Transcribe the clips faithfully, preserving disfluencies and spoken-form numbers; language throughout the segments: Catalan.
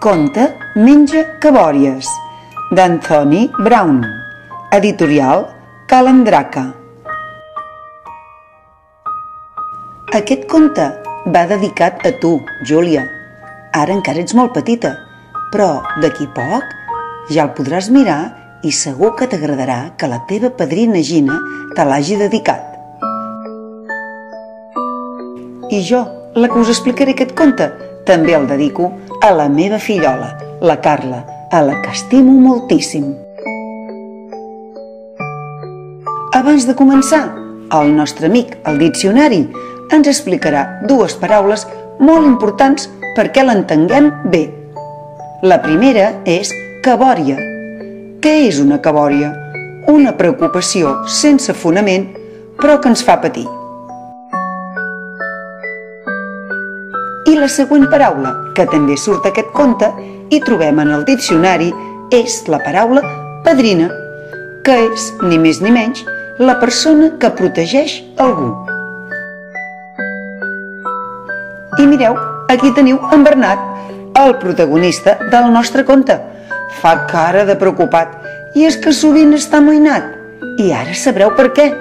Conte Menja cabòries, d'Anthony Brown, editorial Calandraca. Aquest conte va dedicat a tu, Júlia. Ara encara ets molt petita, però d'aquí poc ja el podràs mirar i segur que t'agradarà que la teva padrina Gina te l'hagi dedicat. I jo, la que us explicaré aquest conte, també el dedico a la meva fillola, la Carla, a la que estimo moltíssim. Abans de començar, el nostre amic, el diccionari, ens explicarà dues paraules molt importants perquè l'entenguem bé. La primera és cabòria. Què és una cabòria? Una preocupació sense fonament, però que ens fa patir. I la següent paraula, que també surt a aquest conte i trobem en el diccionari, és la paraula padrina, que és, ni més ni menys, la persona que protegeix algú. I mireu, aquí teniu en Bernat, el protagonista del nostre conte. Fa cara de preocupat i és que sovint està amoïnat. I ara sabreu per què.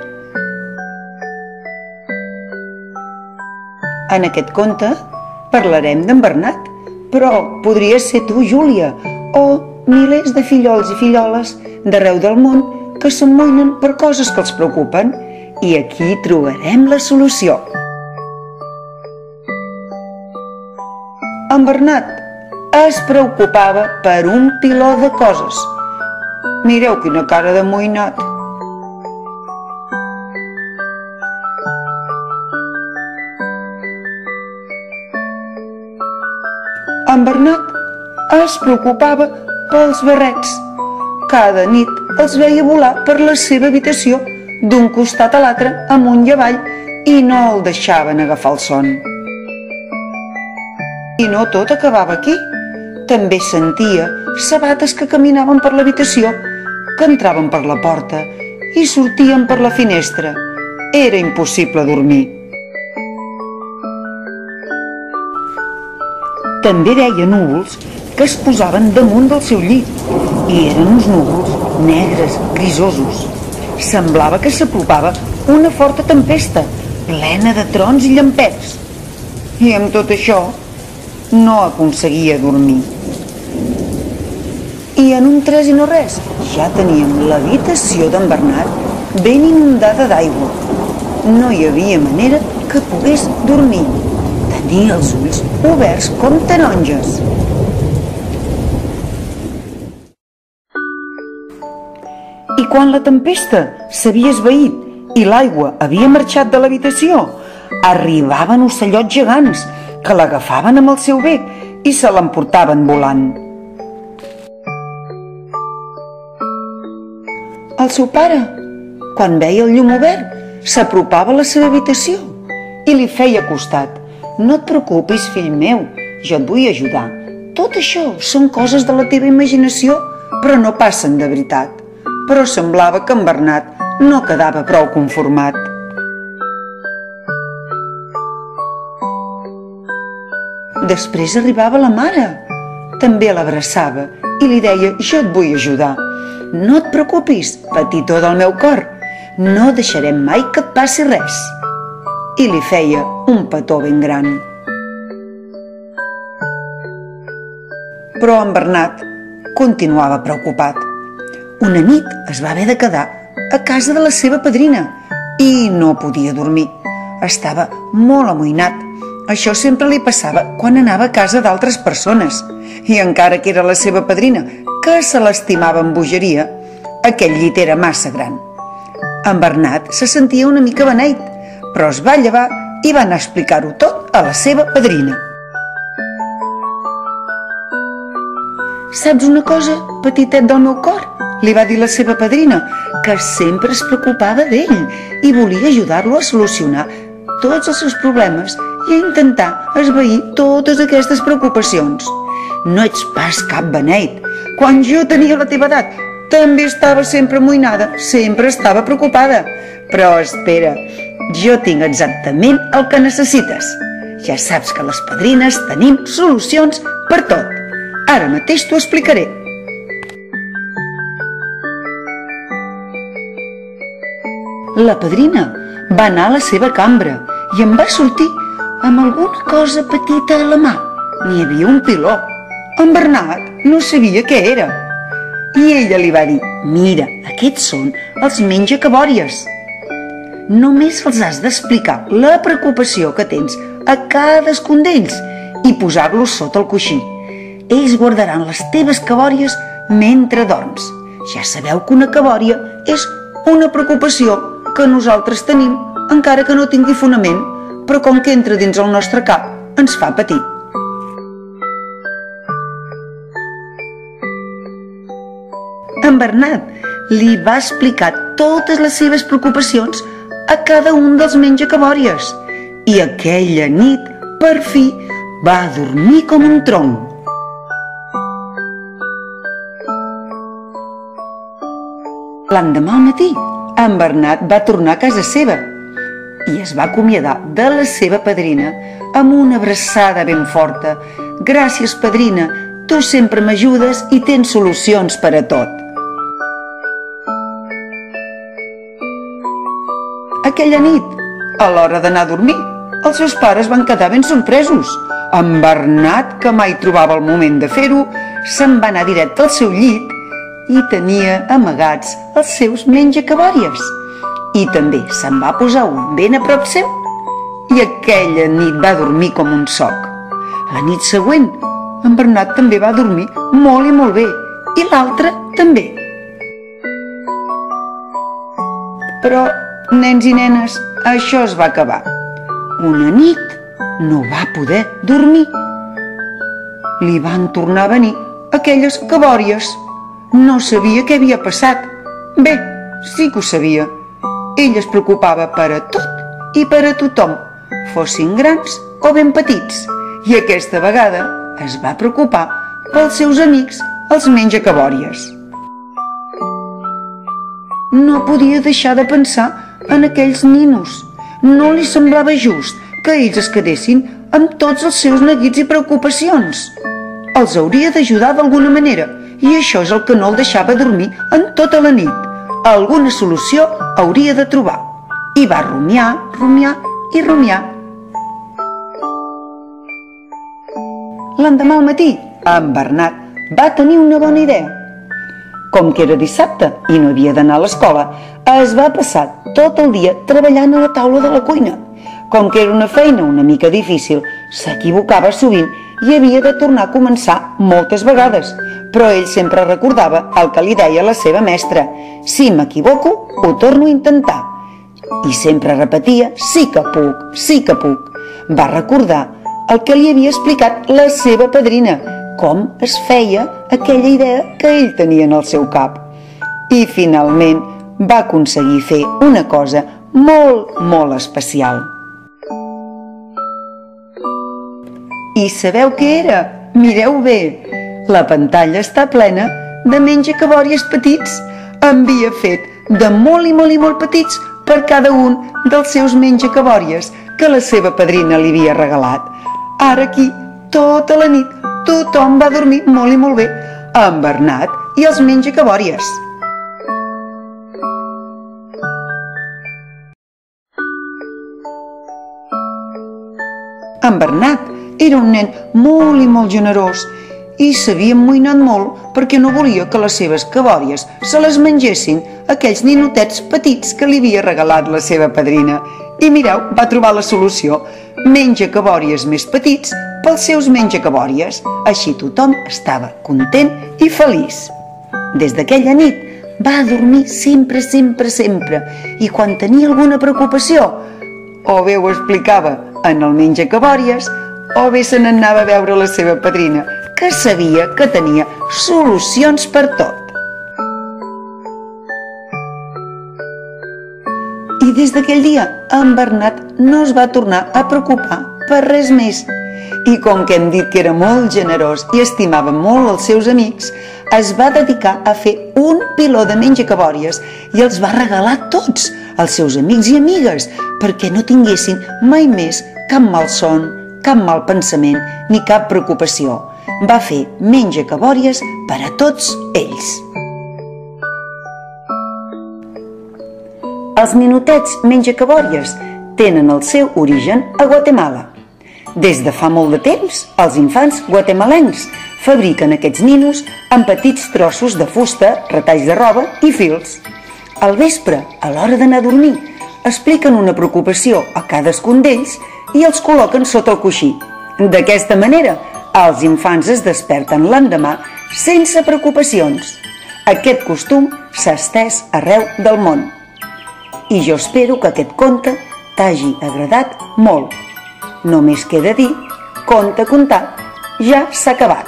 En aquest conte parlarem d'en Bernat, però podria ser tu, Júlia, o milers de fillols i filloles d'arreu del món que s'amoïnen per coses que els preocupen, i aquí trobarem la solució. En Bernat es preocupava per un piló de coses. Mireu quina cara d'amoïnat. En Bernat es preocupava pels barrets. Cada nit els veia volar per la seva habitació d'un costat a l'altre, amunt i avall, i no el deixaven agafar el son. I no tot acabava aquí. També sentia sabates que caminaven per l'habitació, que entraven per la porta i sortien per la finestra. Era impossible dormir. També veia núvols que es posaven damunt del seu llit, i eren uns núvols negres, grisosos. Semblava que s'apropava una forta tempesta, plena de trons i llampecs. I amb tot això no aconseguia dormir. I en un tres i no res, ja teníem l'habitació d'en Bernat ben inundada d'aigua. No hi havia manera que pogués dormir. Tenia els ulls oberts com taronges. I quan la tempesta s'havia esvaït i l'aigua havia marxat de l'habitació, arribaven ocellots gegants que l'agafaven amb el seu bec i se l'emportaven volant. El seu pare, quan veia el llum obert, s'apropava a la seva habitació i li feia costat. No et preocupis, fill meu, jo et vull ajudar. Tot això són coses de la teva imaginació, però no passen de veritat. Però semblava que en Bernat no quedava prou conformat. Després arribava la mare. També l'abraçava i li deia: jo et vull ajudar. No et preocupis, petitó del meu cor. No deixarem mai que et passi res. I li feia un petó ben gran. Però en Bernat continuava preocupat. Una nit es va haver de quedar a casa de la seva padrina i no podia dormir. Estava molt amoïnat. Això sempre li passava quan anava a casa d'altres persones. I encara que era la seva padrina, que se l'estimava amb bogeria, aquell llit era massa gran. En Bernat se sentia una mica beneit, però es va llevar i va anar a explicar-ho tot a la seva padrina. Saps una cosa, petitet del meu cor? Li va dir la seva padrina, que sempre es preocupava d'ell i volia ajudar-lo a solucionar tots els seus problemes i a intentar esvair totes aquestes preocupacions. No ets pas cap beneit. Quan jo tenia la teva edat, també estava sempre amoïnada, sempre estava preocupada. Però espera, jo tinc exactament el que necessites. Ja saps que les padrines tenim solucions per tot. Ara mateix t'ho explicaré. La padrina va anar a la seva cambra i en va sortir amb alguna cosa petita a la mà. N'hi havia un piló. En Bernat no sabia què era. I ella li va dir: mira, aquests són els menjacabòries. Només els has d'explicar la preocupació que tens a cadascun d'ells i posar-los sota el coixí. Ells guardaran les teves cabòries mentre dorms. Ja sabeu que una cabòria és una preocupació que nosaltres tenim, encara que no tingui fonament, però com que entra dins el nostre cap, ens fa patir. En Bernat li va explicar totes les seves preocupacions a cada un dels menjacabòries i aquella nit, per fi, va dormir com un tronc. L'endemà al matí, en Bernat va tornar a casa seva i es va acomiadar de la seva padrina amb una abraçada ben forta. Gràcies, padrina, tu sempre m'ajudes i tens solucions per a tot. Aquella nit, a l'hora d'anar a dormir, els seus pares van quedar ben sorpresos. En Bernat, que mai trobava el moment de fer-ho, se'n va anar directe al seu llit i tenia amagats els seus menjacabòries. I també se'n va posar un ben a prop seu i aquella nit va dormir com un soc. La nit següent, en Bernat també va dormir molt i molt bé i l'altre també. Però, nens i nenes, això es va acabar. Una nit no va poder dormir. Li van tornar a venir aquelles cabòries. No sabia què havia passat. Bé, sí que ho sabia. Ell es preocupava per a tot i per a tothom, fossin grans o ben petits, i aquesta vegada es va preocupar pels seus amics, els menjacabòries. No podia deixar de pensar en aquells ninos. No li semblava just que ells es quedessin amb tots els seus neguits i preocupacions. Els hauria d'ajudar d'alguna manera, i això és el que no el deixava dormir en tota la nit. Alguna solució hauria de trobar. I va rumiar, rumiar i rumiar. L'endemà al matí, en Bernat va tenir una bona idea. Com que era dissabte i no havia d'anar a l'escola, es va passar tot el dia treballant a la taula de la cuina. Com que era una feina una mica difícil, s'equivocava sovint i havia de tornar a començar moltes vegades, però ell sempre recordava el que li deia la seva mestra: si m'equivoco, ho torno a intentar. I sempre repetia: sí que puc, sí que puc. Va recordar el que li havia explicat la seva padrina, com es feia aquella idea que ell tenia en el seu cap. I finalment va aconseguir fer una cosa molt, molt especial. I sabeu què era? Mireu bé, la pantalla està plena de menjacabòries petits. En havia fet de molt i molt i molt petits per cada un dels seus menjacabòries que la seva padrina li havia regalat. Ara aquí, tota la nit, tothom va dormir molt i molt bé, en Bernat i els menjacabòries. En Bernat era un nen molt i molt generós i s'havia amoïnat molt perquè no volia que les seves cabòries se les mengessin aquells ninotets petits que li havia regalat la seva padrina. I mireu, va trobar la solució: menjacabòries més petits pels seus menjacabòries. Així tothom estava content i feliç. Des d'aquella nit va dormir sempre, sempre, sempre, i quan tenia alguna preocupació, o bé ho explicava en el menjacabòries, o bé se n'anava a veure la seva padrina, que sabia que tenia solucions per tot. I des d'aquell dia, en Bernat no es va tornar a preocupar per res més. I com que hem dit que era molt generós i estimava molt els seus amics, es va dedicar a fer un piló de menjacabòries i els va regalar tots als seus amics i amigues perquè no tinguessin mai més cap malson, cap mal pensament ni cap preocupació. va fer menjacabòries per a tots ells. Els ninotets menjacabòries tenen el seu origen a Guatemala. Des de fa molt de temps, els infants guatemalencs fabriquen aquests ninos amb petits trossos de fusta, retalls de roba i fils. Al vespre, a l'hora d'anar a dormir, expliquen una preocupació a cadascun d'ells i els col·loquen sota el coixí. D'aquesta manera, els infants es desperten l'endemà sense preocupacions. Aquest costum s'ha estès arreu del món. I jo espero que aquest conte t'hagi agradat molt. Només queda dir, conte contat, ja s'ha acabat.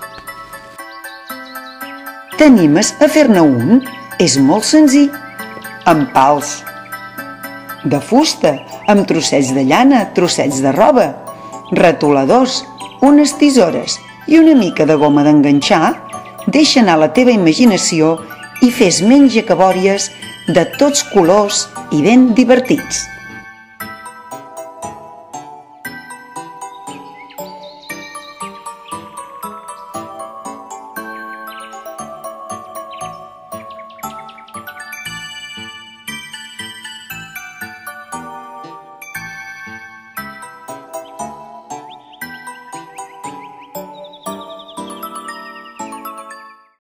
T'animes a fer-ne un? És molt senzill. Amb pals de fusta, amb trossets de llana, trossets de roba, retoladors, unes tisores i una mica de goma d'enganxar, deixa anar la teva imaginació i fes menjacabòries de tots colors i ben divertits.